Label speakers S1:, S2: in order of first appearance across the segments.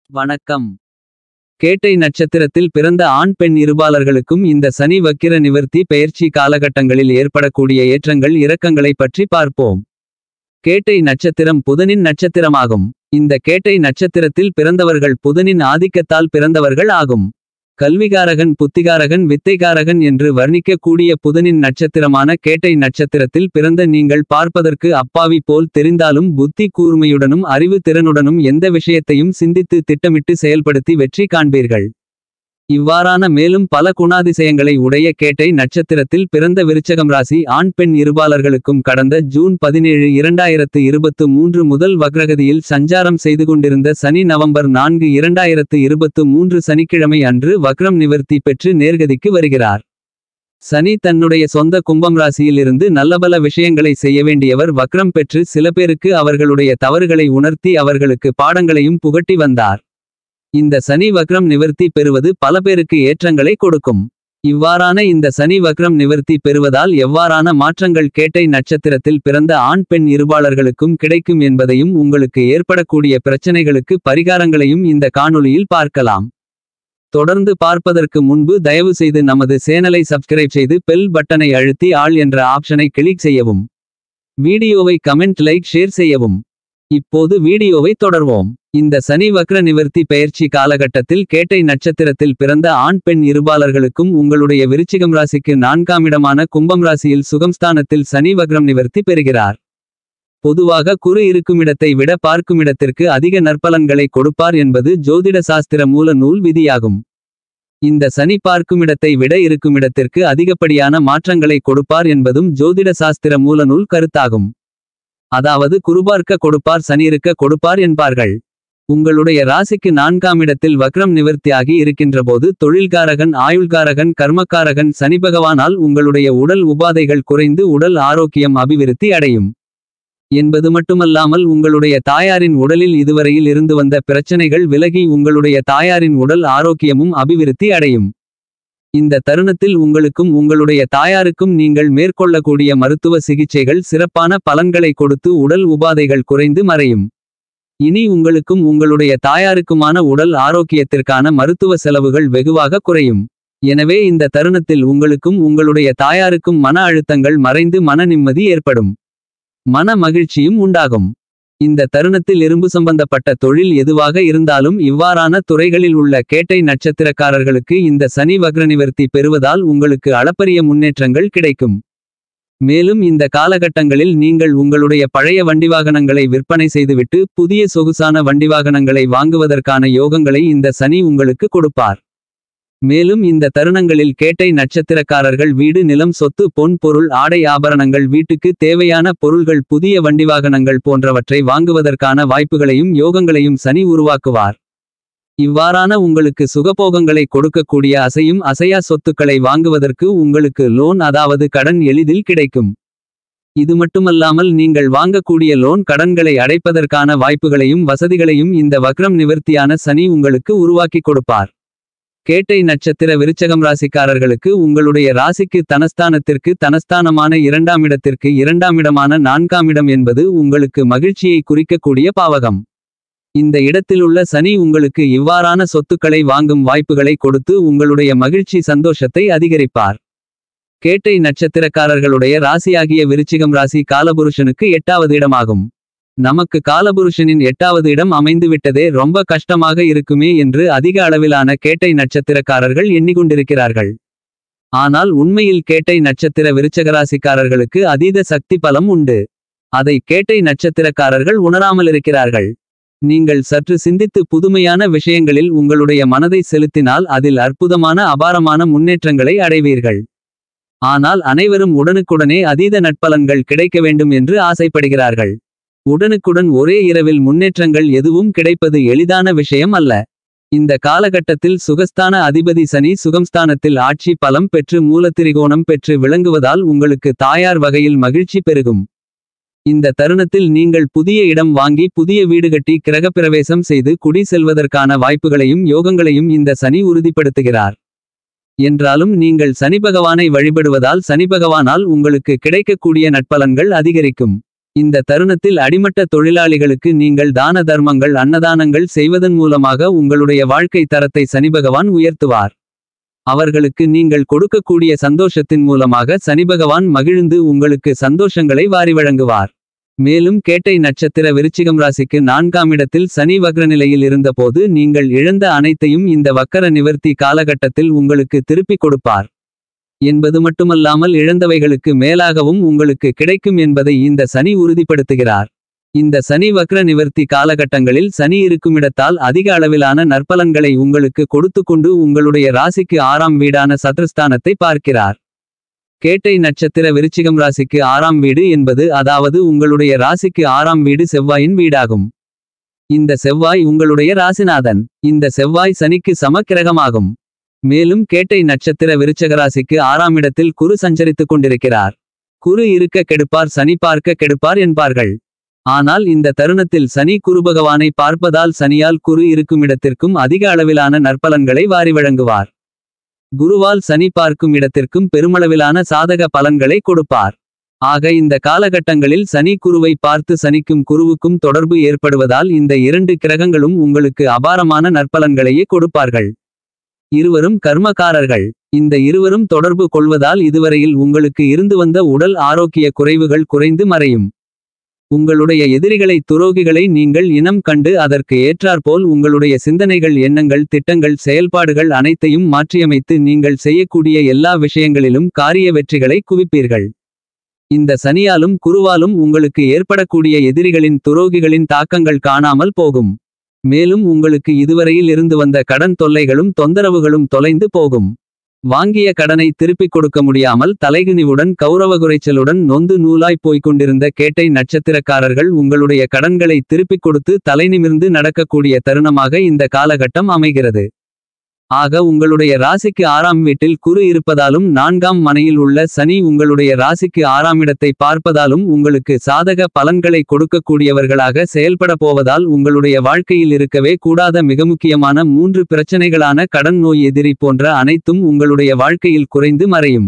S1: வணக்கம். கேட்டை நட்சத்திரத்தில் பிறந்த ஆண் பெண் இருபாலர்களுக்கும் இந்த சனி வக்கிர நிவர்த்தி பெயர்ச்சி காலகட்டங்களில் ஏற்படக்கூடிய ஏற்றங்கள் இறக்கங்களை பற்றி பார்ப்போம். கேட்டை நட்சத்திரம் புதனின் நட்சத்திரமாகும். இந்த கேட்டை நட்சத்திரத்தில் பிறந்தவர்கள் புதனின் ஆதிக்கத்தால் பிறந்தவர்கள் ஆகும். கல்விகாரகன் புத்திகாரகன் வித்தைகாரகன் என்று வர்ணிக்கக்கூடிய புதனின் நட்சத்திரமான கேட்டை நட்சத்திரத்தில் பிறந்த நீங்கள் பார்ப்பதற்கு அப்பாவி போல் தெரிந்தாலும் புத்தி கூர்மையுடனும் அறிவு திறனுடனும் எந்த விஷயத்தையும் சிந்தித்து திட்டமிட்டு செயல்படுத்தி வெற்றி காண்பீர்கள். இவ்வாறான மேலும் பல குணாதிசயங்களை உடைய கேட்டை நட்சத்திரத்தில் பிறந்த விருச்சகம் ராசி ஆண் பெண் இருபாலர்களுக்கும் கடந்த ஜூன் 17, 2023 முதல் வக்ரகதியில் சஞ்சாரம் செய்து கொண்டிருந்த சனி நவம்பர் 4, 2023 சனிக்கிழமை அன்று வக்ரம் நிவர்த்தி பெற்று நேர்கதிக்கு வருகிறார். சனி தன்னுடைய சொந்த கும்பம் ராசியில் இருந்து நல்லபல விஷயங்களை செய்ய வேண்டியவர் வக்ரம் பெற்று சில பேருக்கு அவர்களுடைய தவறுகளை உணர்த்தி அவர்களுக்கு பாடங்களையும் புகட்டி வந்தார். இந்த சனி வக்ரம் நிவர்த்தி பெறுவது பல பேருக்கு ஏற்றங்களை கொடுக்கும். இவ்வாறான இந்த சனி வக்ரம் நிவர்த்தி பெறுவதால் எவ்வாறான மாற்றங்கள் கேட்டை நட்சத்திரத்தில் பிறந்த ஆண் பெண் இருபாலர்களுக்கும் கிடைக்கும் என்பதையும் உங்களுக்கு ஏற்படக்கூடிய பிரச்சனைகளுக்கு பரிகாரங்களையும் இந்த காணொளியில் பார்க்கலாம். தொடர்ந்து பார்ப்பதற்கு முன்பு தயவு செய்து நமது சேனலை சப்ஸ்கிரைப் செய்து பெல் பட்டனை அழுத்தி ஆல் என்ற ஆப்ஷனை கிளிக் செய்யவும். வீடியோவை கமெண்ட் லைக் ஷேர் செய்யவும். இப்போது வீடியோவை தொடர்வோம். இந்த சனி வக்ர நிவர்த்தி பெயர்ச்சி காலகட்டத்தில் கேட்டை நட்சத்திரத்தில் பிறந்த ஆண் பெண் இருபாலர்களுக்கும் உங்களுடைய விருச்சிகம் ராசிக்கு 4ஆம் இடமான கும்பம் ராசியில் சுகம்ஸ்தானத்தில் சனி வக்ரம் நிவர்த்தி பெறுகிறார். பொதுவாக குரு இருக்குமிடத்தை விட பார்க்குமிடத்திற்கு அதிக நற்பலன்களை கொடுப்பார் என்பது ஜோதிட சாஸ்திர மூல நூல் விதியாகும். இந்த சனி பார்க்குமிடத்தை விட இருக்குமிடத்திற்கு அதிகப்படியான மாற்றங்களை கொடுப்பார் என்பதும் ஜோதிட சாஸ்திர மூல நூல் கருத்தாகும். அதாவது குருபார்க்க கொடுப்பார் சனியிருக்க கொடுப்பார் என்பார்கள். உங்களுடைய ராசிக்கு 4ஆம் இடத்தில் வக்ரம் நிவர்த்தியாகி இருக்கின்றபோது தொழில்காரகன் ஆயுள்காரகன் கர்மக்காரகன் சனி பகவானால் உங்களுடைய உடல் உபாதைகள் குறைந்து உடல் ஆரோக்கியம் அபிவிருத்தி அடையும் என்பது மட்டுமல்லாமல் உங்களுடைய தாயாரின் உடலில் இதுவரையில் இருந்து வந்த பிரச்சனைகள் விலகி உங்களுடைய தாயாரின் உடல் ஆரோக்கியமும் அபிவிருத்தி அடையும். இந்த தருணத்தில் உங்களுக்கும் உங்களுடைய தாயாருக்கும் நீங்கள் மேற்கொள்ளக்கூடிய மருத்துவ சிகிச்சைகள் சிறப்பான பலன்களை கொடுத்து உடல் உபாதைகள் குறைந்து மறையும். இனி உங்களுக்கும் உங்களுடைய தாயாருக்குமான உடல் ஆரோக்கியத்திற்கான மருத்துவ செலவுகள் வெகுவாக குறையும். எனவே இந்த தருணத்தில் உங்களுக்கும் உங்களுடைய தாயாருக்கும் மன அழுத்தங்கள் மறைந்து மன நிம்மதி ஏற்படும். மன மகிழ்ச்சியும் உண்டாகும். இந்த தருணத்தில் இரும்பு சம்பந்தப்பட்ட தொழில் எதுவாக இருந்தாலும் இவ்வாறான துறைகளில் உள்ள கேட்டை நட்சத்திரக்காரர்களுக்கு இந்த சனி வக்ர நிவர்த்தி பெறுவதால் உங்களுக்கு அளப்பரிய முன்னேற்றங்கள் கிடைக்கும். மேலும் இந்த காலகட்டங்களில் நீங்கள் உங்களுடைய பழைய வண்டிவாகனங்களை விற்பனை செய்துவிட்டு புதிய சொகுசான வண்டிவாகனங்களை வாங்குவதற்கான யோகங்களை இந்த சனி உங்களுக்கு கொடுப்பார். மேலும் இந்த தருணங்களில் கேட்டை நட்சத்திரக்காரர்கள் வீடு நிலம் சொத்து பொன் பொருள் ஆடை ஆபரணங்கள் வீட்டுக்கு தேவையான பொருள்கள் புதிய வண்டிவாகனங்கள் போன்றவற்றை வாங்குவதற்கான வாய்ப்புகளையும் யோகங்களையும் சனி உருவாக்குவார். இவ்வாறான உங்களுக்கு சுகபோகங்களை கொடுக்கக்கூடிய அசையும் அசையா சொத்துக்களை வாங்குவதற்கு உங்களுக்கு லோன் அதாவது கடன் எளிதில் கிடைக்கும். இது மட்டுமல்லாமல் நீங்கள் வாங்கக்கூடிய லோன் கடன்களை அடைப்பதற்கான வாய்ப்புகளையும் வசதிகளையும் இந்த வக்ரம் நிவர்த்தியான சனி உங்களுக்கு உருவாக்கி கொடுப்பார். கேட்டை நட்சத்திர விருச்சகம் ராசிக்காரர்களுக்கு உங்களுடைய ராசிக்கு தனஸ்தானத்திற்கு தனஸ்தானமான 2ஆம் இடத்திற்கு 2ஆம் இடமான 4ஆம் இடம் என்பது உங்களுக்கு மகிழ்ச்சியை குறிக்கக்கூடிய பாவகம். இந்த இடத்திலுள்ள சனி உங்களுக்கு இவ்வாறான சொத்துக்களை வாங்கும் வாய்ப்புகளை கொடுத்து உங்களுடைய மகிழ்ச்சி சந்தோஷத்தை அதிகரிப்பார். கேட்டை நட்சத்திரக்காரர்களுடைய ராசியாகிய விருச்சிகம் ராசி காலபுருஷனுக்கு 8வது இடமாகும். நமக்கு காலபுருஷனின் 8வது இடம் அமைந்துவிட்டதே ரொம்ப கஷ்டமாக இருக்குமே என்று அதிக அளவிலான கேட்டை நட்சத்திரக்காரர்கள் எண்ணிக்கொண்டிருக்கிறார்கள். ஆனால் உண்மையில் கேட்டை நட்சத்திர விருச்சகராசிக்காரர்களுக்கு அதீத சக்தி பலம் உண்டு. அதை கேட்டை நட்சத்திரக்காரர்கள் உணராமலிருக்கிறார்கள். நீங்கள் சற்று சிந்தித்து புதுமையான விஷயங்களில் உங்களுடைய மனதை செலுத்தினால் அதில் அற்புதமான அபாரமான முன்னேற்றங்களை அடைவீர்கள். ஆனால் அனைவரும் உடனுக்குடனே அதீத நட்பலன்கள் கிடைக்க வேண்டும் என்று ஆசைப்படுகிறார்கள். உடனுக்குடன் ஒரே இரவில் முன்னேற்றங்கள் எதுவும் கிடைப்பது எளிதான விஷயம் அல்ல. இந்த காலகட்டத்தில் சுகஸ்தான அதிபதி சனி சுகம்ஸ்தானத்தில் ஆட்சி பலம் பெற்று மூலத்திரிகோணம் பெற்று விளங்குவதால் உங்களுக்கு தாயார் வகையில் மகிழ்ச்சி பெருகும். இந்த தருணத்தில் நீங்கள் புதிய இடம் வாங்கி புதிய வீடு கட்டி கிரகப்பிரவேசம் செய்து குடி செல்வதற்கான வாய்ப்புகளையும் யோகங்களையும் இந்த சனி உறுதிப்படுத்துகிறார். என்றாலும் நீங்கள் சனி பகவானை வழிபடுவதால் சனி பகவானால் உங்களுக்கு கிடைக்கக்கூடிய நட்பலன்கள் அதிகரிக்கும். இந்த தருணத்தில் அடிமட்ட தொழிலாளிகளுக்கு நீங்கள் தான தர்மங்கள் அன்னதானங்கள் செய்வதன் மூலமாக உங்களுடைய வாழ்க்கை தரத்தை சனிபகவான் உயர்த்துவார். அவர்களுக்கு நீங்கள் கொடுக்கக்கூடிய சந்தோஷத்தின் மூலமாக சனிபகவான் மகிழ்ந்து உங்களுக்கு சந்தோஷங்களை வாரி வழங்குவார். மேலும் கேட்டை நட்சத்திர விருச்சிகம் ராசிக்கு 4ஆம் இடத்தில் சனி வக்ர நிலையில் இருந்தபோது நீங்கள் இழந்த அனைத்தையும் இந்த வக்கர நிவர்த்தி காலகட்டத்தில் உங்களுக்கு திருப்பிக் கொடுப்பார் என்பது மட்டுமல்லாமல் இழந்தவைகளுக்கு மேலாகவும் உங்களுக்கு கிடைக்கும் என்பதை இந்த சனி உறுதிப்படுத்துகிறார். இந்த சனி வக்ர நிவர்த்தி காலகட்டங்களில் சனி இருக்குமிடத்தால் அதிக அளவிலான நற்பலன்களை உங்களுக்கு கொடுத்துக்கொண்டு உங்களுடைய ராசிக்கு 6ஆம் வீடான சத்ருஸ்தானத்தை பார்க்கிறார். கேட்டை நட்சத்திர விருச்சிகம் ராசிக்கு 6ஆம் வீடு என்பது அதாவது உங்களுடைய ராசிக்கு 6ஆம் வீடு செவ்வாயின் வீடாகும். இந்த செவ்வாய் உங்களுடைய ராசிநாதன். இந்த செவ்வாய் சனிக்கு சம கிரகமாகும். மேலும் கேட்டை நட்சத்திர விருச்சக ராசிக்கு 6ஆம் இடத்தில் குரு சஞ்சரித்துக் கொண்டிருக்கிறார். குரு இருக்க கெடுப்பார் சனி பார்க்க கெடுப்பார் என்பார்கள். ஆனால் இந்த தருணத்தில் சனி குருபகவானை பார்ப்பதால் சனியால் குரு இருக்குமிடத்திற்கும் அதிக அளவிலான நற்பலன்களை வாரி வழங்குவார். குருவால் சனி பார்க்கும் இடத்திற்கும் பெருமளவிலான சாதக பலன்களை கொடுப்பார். ஆக இந்த காலகட்டங்களில் சனி குருவை பார்த்து சனிக்கும் குருவுக்கும் தொடர்பு ஏற்படுவதால் இந்த 2 கிரகங்களும் உங்களுக்கு அபாரமான நற்பலன்களையே கொடுப்பார்கள். இருவரும் கர்மக்காரர்கள். இந்த இருவரும் தொடர்பு கொள்வதால் இதுவரையில் உங்களுக்கு இருந்து வந்த உடல் ஆரோக்கிய குறைவுகள் குறைந்து மறையும். உங்களுடைய எதிரிகளை துரோகிகளை நீங்கள் இனம் கண்டு அதற்கு ஏற்றாற்போல் உங்களுடைய சிந்தனைகள் எண்ணங்கள் திட்டங்கள் செயல்பாடுகள் அனைத்தையும் மாற்றியமைத்து நீங்கள் செய்யக்கூடிய எல்லா விஷயங்களிலும் காரிய வெற்றிகளை குவிப்பீர்கள். இந்த சனியாலும் குருவாலும் உங்களுக்கு ஏற்படக்கூடிய எதிரிகளின் துரோகிகளின் தாக்கங்கள் காணாமல் போகும். மேலும் உங்களுக்கு இதுவரையில் இருந்து வந்த கடன் தொல்லைகளும் தொந்தரவுகளும் தொலைந்து போகும். வாங்கிய கடனை திருப்பிக் கொடுக்க முடியாமல் தலைகுனிவுடன் கௌரவகுறைச்சலுடன் நொந்து நூலாய் போய்கொண்டிருந்த கேட்டை நட்சத்திரக்காரர்கள் உங்களுடைய கடன்களை திருப்பிக் கொடுத்து தலைநிமிர்ந்து நடக்கக்கூடிய தருணமாக இந்த காலகட்டம் அமைகிறது. ஆக உங்களுடைய ராசிக்கு 6ஆம் வீட்டில் குரு இருப்பதாலும் 4ஆம் மனையில் உள்ள சனி உங்களுடைய ராசிக்கு 6ஆம் இடத்தை பார்ப்பதாலும் உங்களுக்கு சாதக பலன்களை கொடுக்கக்கூடியவர்களாக செயல்பட போவதால் உங்களுடைய வாழ்க்கையில் இருக்கவே கூடாத மிக முக்கியமான 3 பிரச்சனைகளான கடன் நோய் எதிரி போன்ற அனைத்தும் உங்களுடைய வாழ்க்கையில் குறைந்து மறையும்.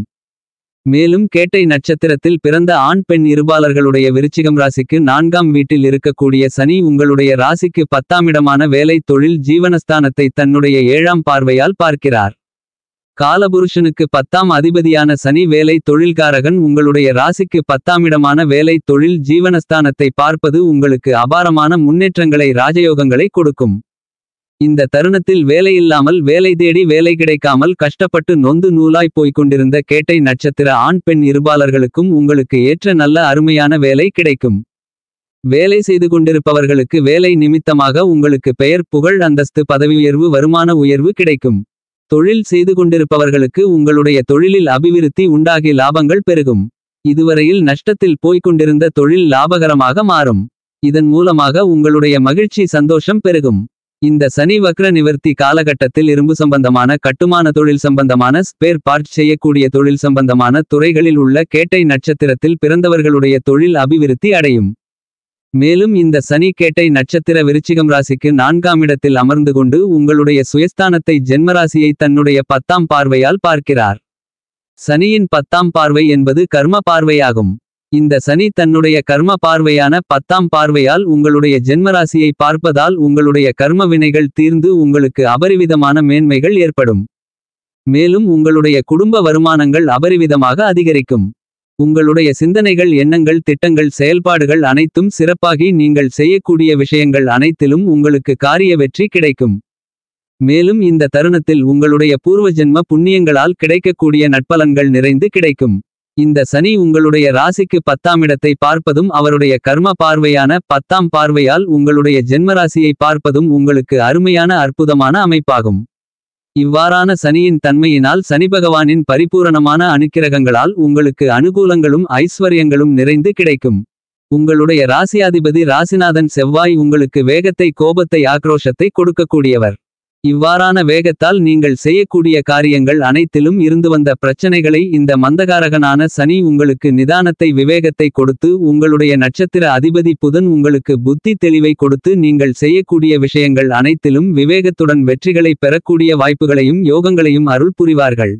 S1: மேலும் கேட்டை நட்சத்திரத்தில் பிறந்த ஆண் பெண் இருபாலர்களுடைய விருச்சிகம் ராசிக்கு 4ஆம் வீட்டில் இருக்கக்கூடிய சனி உங்களுடைய ராசிக்கு 10ஆம் இடமான வேலை தொழில் ஜீவனஸ்தானத்தை தன்னுடைய 7ஆம் பார்வையால் பார்க்கிறார். காலபுருஷனுக்கு 10ஆம் அதிபதியான சனி வேலை தொழில்காரகன் உங்களுடைய ராசிக்கு 10ஆம் இடமான வேலை தொழில் ஜீவனஸ்தானத்தை பார்ப்பது உங்களுக்கு அபாரமான முன்னேற்றங்களை ராஜயோகங்களை கொடுக்கும். இந்த தருணத்தில் வேலையில்லாமல் வேலை தேடி வேலை கிடைக்காமல் கஷ்டப்பட்டு நொந்து நூலாய் போய்கொண்டிருந்த கேட்டை நட்சத்திர ஆண் பெண் இருபாலர்களுக்கும் உங்களுக்கு ஏற்ற நல்ல அருமையான வேலை கிடைக்கும். வேலை செய்து கொண்டிருப்பவர்களுக்கு வேலை நிமித்தமாக உங்களுக்கு பெயர் புகழ் அந்தஸ்து பதவி உயர்வு வருமான உயர்வு கிடைக்கும். தொழில் செய்து கொண்டிருப்பவர்களுக்கு உங்களுடைய தொழிலில் அபிவிருத்தி உண்டாகி லாபங்கள் பெருகும். இதுவரையில் நஷ்டத்தில் போய்கொண்டிருந்த தொழில் லாபகரமாக மாறும். இதன் மூலமாக உங்களுடைய மகிழ்ச்சி சந்தோஷம் பெருகும். இந்த சனி வக்ர நிவர்த்தி காலகட்டத்தில் இரும்பு சம்பந்தமான கட்டுமான தொழில் சம்பந்தமான ஸ்பேர் பார்ட் செய்யக்கூடிய தொழில் சம்பந்தமான துறைகளில் உள்ள கேட்டை நட்சத்திரத்தில் பிறந்தவர்களுடைய தொழில் அபிவிருத்தி அடையும். மேலும் இந்த சனி கேட்டை நட்சத்திர விருச்சிகம் ராசிக்கு 4ஆம் இடத்தில் அமர்ந்து கொண்டு உங்களுடைய சுயஸ்தானத்தை ஜென்மராசியை தன்னுடைய 10ஆம் பார்வையால் பார்க்கிறார். சனியின் 10ஆம் பார்வை என்பது கர்ம பார்வையாகும். இந்த சனி தன்னுடைய கர்ம பார்வையான 10ஆம் பார்வையால் உங்களுடைய ஜென்மராசியை பார்ப்பதால் உங்களுடைய கர்ம வினைகள் தீர்ந்து உங்களுக்கு அபரிவிதமான மேன்மைகள் ஏற்படும். மேலும் உங்களுடைய குடும்ப வருமானங்கள் அபரிவிதமாக அதிகரிக்கும். உங்களுடைய சிந்தனைகள் எண்ணங்கள் திட்டங்கள் செயல்பாடுகள் அனைத்தும் சிறப்பாகி நீங்கள் செய்யக்கூடிய விஷயங்கள் அனைத்திலும் உங்களுக்கு காரிய வெற்றி கிடைக்கும். மேலும் இந்த தருணத்தில் உங்களுடைய பூர்வ ஜென்ம புண்ணியங்களால் கிடைக்கக்கூடிய நற்பலன்கள் நிறைந்து கிடைக்கும். இந்த சனி உங்களுடைய ராசிக்கு 10ஆம் இடத்தை பார்ப்பதும் அவருடைய கர்ம பார்வையான 10ஆம் பார்வையால் உங்களுடைய ஜென்மராசியை பார்ப்பதும் உங்களுக்கு அருமையான அற்புதமான அமைப்பாகும். இவ்வாறான சனியின் தன்மையினால் சனிபகவானின் பரிபூரணமான அனுக்கிரகங்களால் உங்களுக்கு அனுகூலங்களும் ஐஸ்வர்யங்களும் நிறைந்து கிடைக்கும். உங்களுடைய ராசியாதிபதி ராசிநாதன் செவ்வாய் உங்களுக்கு வேகத்தை கோபத்தை ஆக்ரோஷத்தை கொடுக்கக்கூடியவர். இவ்வாறான வேகத்தால் நீங்கள் செய்யக்கூடிய காரியங்கள் அனைத்திலும் இருந்து வந்த பிரச்சனைகளை இந்த மந்தகாரகனான சனி உங்களுக்கு நிதானத்தை விவேகத்தை கொடுத்து உங்களுடைய நட்சத்திர அதிபதி புதன் உங்களுக்கு புத்தி தெளிவை கொடுத்து நீங்கள் செய்யக்கூடிய விஷயங்கள் அனைத்திலும் விவேகத்துடன் வெற்றிகளை பெறக்கூடிய வாய்ப்புகளையும் யோகங்களையும் அருள் புரிவார்கள்.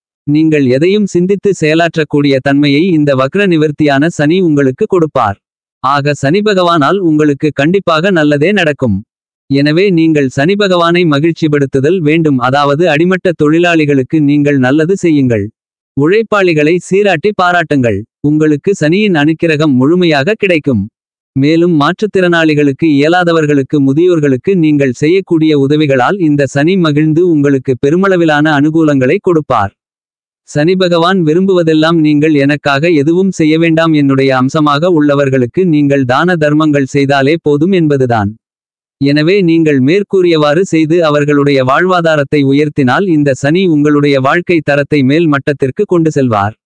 S1: நீங்கள் எதையும் சிந்தித்து செயலாற்றக்கூடிய தன்மையை இந்த வக்ர நிவர்த்தியான சனி உங்களுக்கு கொடுப்பார். ஆக சனிபகவானால் உங்களுக்கு கண்டிப்பாக நல்லதே நடக்கும். எனவே நீங்கள் சனிபகவானை மகிழ்ச்சிப்படுத்துதல் வேண்டும். அதாவது அடிமட்ட தொழிலாளிகளுக்கு நீங்கள் நல்லது செய்யுங்கள். உழைப்பாளிகளை சீராட்டி பாராட்டுங்கள். உங்களுக்கு சனியின் அனுக்கிரகம் முழுமையாக கிடைக்கும். மேலும் மாற்றுத்திறனாளிகளுக்கு இயலாதவர்களுக்கு முதியோர்களுக்கு நீங்கள் செய்யக்கூடிய உதவிகளால் இந்த சனி மகிழ்ந்து உங்களுக்கு பெருமளவிலான அனுகூலங்களை கொடுப்பார். சனிபகவான் விரும்புவதெல்லாம் நீங்கள் எனக்காக எதுவும் செய்ய வேண்டாம், என்னுடைய அம்சமாக உள்ளவர்களுக்கு நீங்கள் தான தர்மங்கள் செய்தாலே போதும் என்பதுதான். எனவே நீங்கள் மேற்கூறியவாறு செய்து அவர்களுடைய வாழ்வாதாரத்தை உயர்த்தினால் இந்த சனி உங்களுடைய வாழ்க்கை தரத்தை மேல் மட்டத்திற்கு கொண்டு செல்வார்.